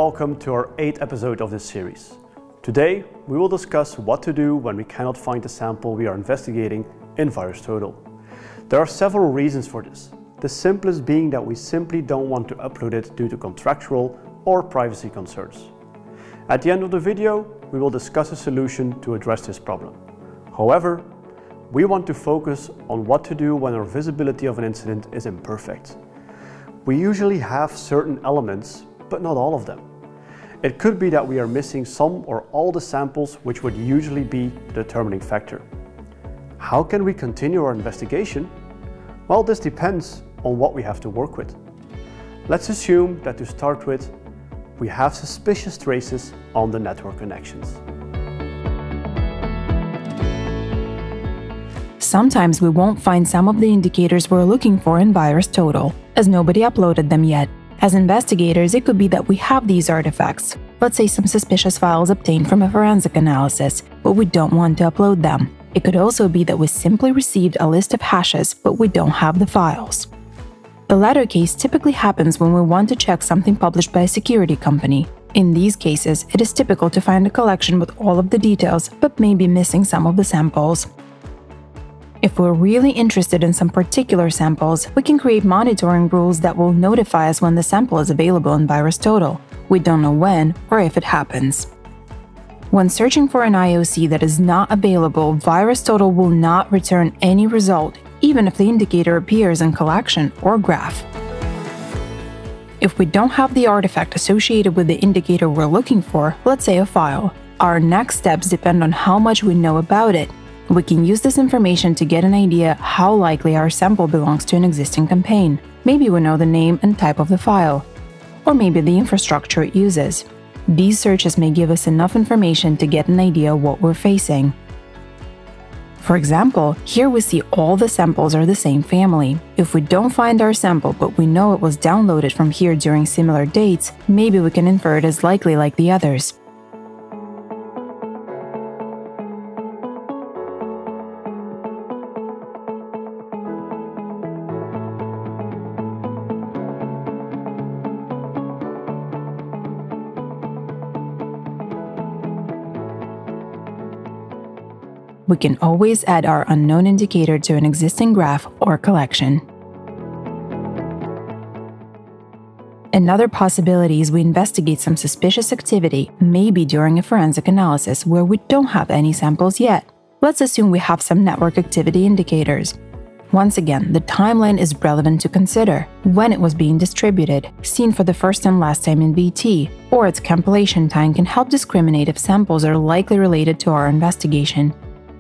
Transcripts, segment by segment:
welcome to our 8th episode of this series. Today, we will discuss what to do when we cannot find the sample we are investigating in VirusTotal. There are several reasons for this, the simplest being that we simply don't want to upload it due to contractual or privacy concerns. At the end of the video, we will discuss a solution to address this problem. However, we want to focus on what to do when our visibility of an incident is imperfect. We usually have certain elements, but not all of them. It could be that we are missing some or all the samples, which would usually be the determining factor. How can we continue our investigation? Well, this depends on what we have to work with. Let's assume that to start with, we have suspicious traces on the network connections. Sometimes we won't find some of the indicators we're looking for in VirusTotal, as nobody uploaded them yet. As investigators, it could be that we have these artifacts, let's say some suspicious files obtained from a forensic analysis, but we don't want to upload them. It could also be that we simply received a list of hashes, but we don't have the files. The latter case typically happens when we want to check something published by a security company. In these cases, it is typical to find a collection with all of the details, but maybe missing some of the samples. If we're really interested in some particular samples, we can create monitoring rules that will notify us when the sample is available in VirusTotal. We don't know when or if it happens. When searching for an IOC that is not available, VirusTotal will not return any result, even if the indicator appears in collection or graph. If we don't have the artifact associated with the indicator we're looking for, let's say a file, our next steps depend on how much we know about it. We can use this information to get an idea how likely our sample belongs to an existing campaign. Maybe we know the name and type of the file, or maybe the infrastructure it uses. These searches may give us enough information to get an idea of what we're facing. For example, here we see all the samples are the same family. If we don't find our sample but we know it was downloaded from here during similar dates, maybe we can infer it as likely like the others. We can always add our unknown indicator to an existing graph or collection. Another possibility is we investigate some suspicious activity, maybe during a forensic analysis where we don't have any samples yet. Let's assume we have some network activity indicators. Once again, the timeline is relevant to consider: when it was being distributed, seen for the first and last time in VT, or its compilation time can help discriminate if samples are likely related to our investigation.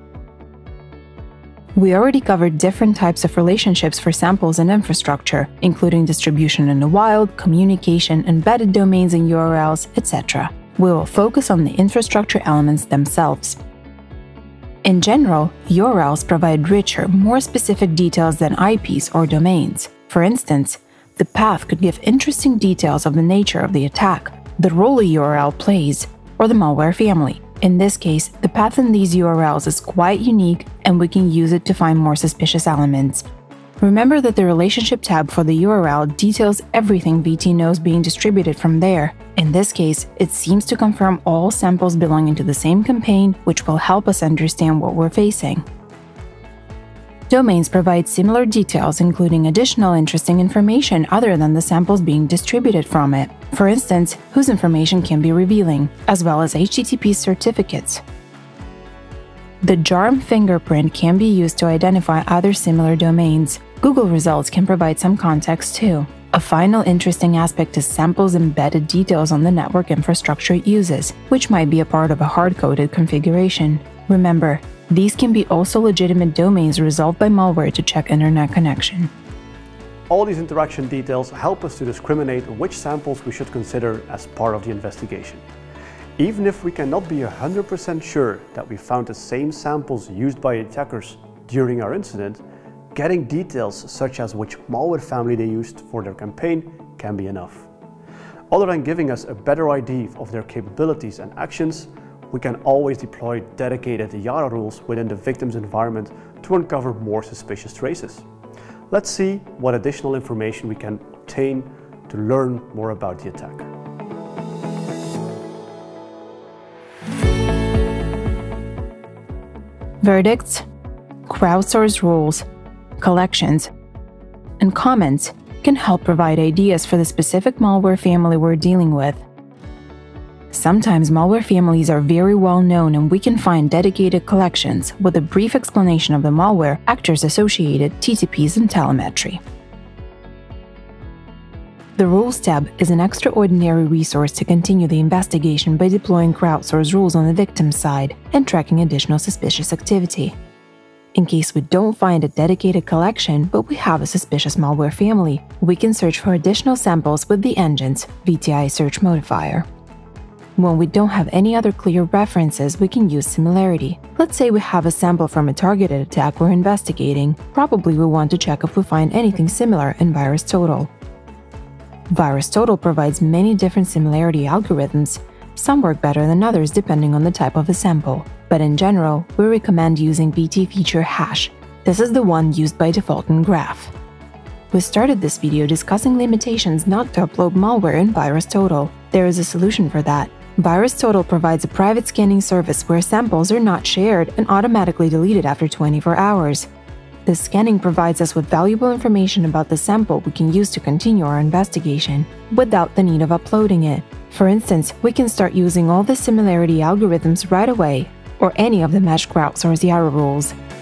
We already covered different types of relationships for samples and infrastructure, including distribution in the wild, communication, embedded domains and URLs, etc. We will focus on the infrastructure elements themselves. In general, URLs provide richer, more specific details than IPs or domains. For instance, the path could give interesting details of the nature of the attack, the role a URL plays, or the malware family. In this case, the path in these URLs is quite unique, and we can use it to find more suspicious elements. Remember that the relationship tab for the URL details everything VT knows being distributed from there. In this case, it seems to confirm all samples belonging to the same campaign, which will help us understand what we're facing. Domains provide similar details, including additional interesting information other than the samples being distributed from it. For instance, whose information can be revealing, as well as HTTP certificates. The JARM fingerprint can be used to identify other similar domains. Google results can provide some context too. A final interesting aspect is samples embedded details on the network infrastructure it uses, which might be a part of a hard-coded configuration. Remember, these can be also legitimate domains resolved by malware to check internet connection. All these interaction details help us to discriminate which samples we should consider as part of the investigation. Even if we cannot be 100% sure that we found the same samples used by attackers during our incident, getting details such as which malware family they used for their campaign can be enough. Other than giving us a better idea of their capabilities and actions, we can always deploy dedicated Yara rules within the victim's environment to uncover more suspicious traces. Let's see what additional information we can obtain to learn more about the attack. Verdicts, crowdsourced rules, collections, and comments can help provide ideas for the specific malware family we're dealing with. Sometimes malware families are very well known and we can find dedicated collections with a brief explanation of the malware, actors associated, TTPs, and telemetry. The Rules tab is an extraordinary resource to continue the investigation by deploying crowdsourced rules on the victim side and tracking additional suspicious activity. In case we don't find a dedicated collection, but we have a suspicious malware family, we can search for additional samples with the engine's VTI search modifier. When we don't have any other clear references, we can use similarity. Let's say we have a sample from a targeted attack we're investigating. Probably we want to check if we find anything similar in VirusTotal. VirusTotal provides many different similarity algorithms. Some work better than others depending on the type of the sample, but in general, we recommend using BT feature hash. This is the one used by default in Graph. We started this video discussing limitations not to upload malware in VirusTotal. There is a solution for that. VirusTotal provides a private scanning service where samples are not shared and automatically deleted after 24 hours. This scanning provides us with valuable information about the sample we can use to continue our investigation without the need of uploading it. For instance, we can start using all the similarity algorithms right away, or any of the matched crowdsourced Yarrow rules.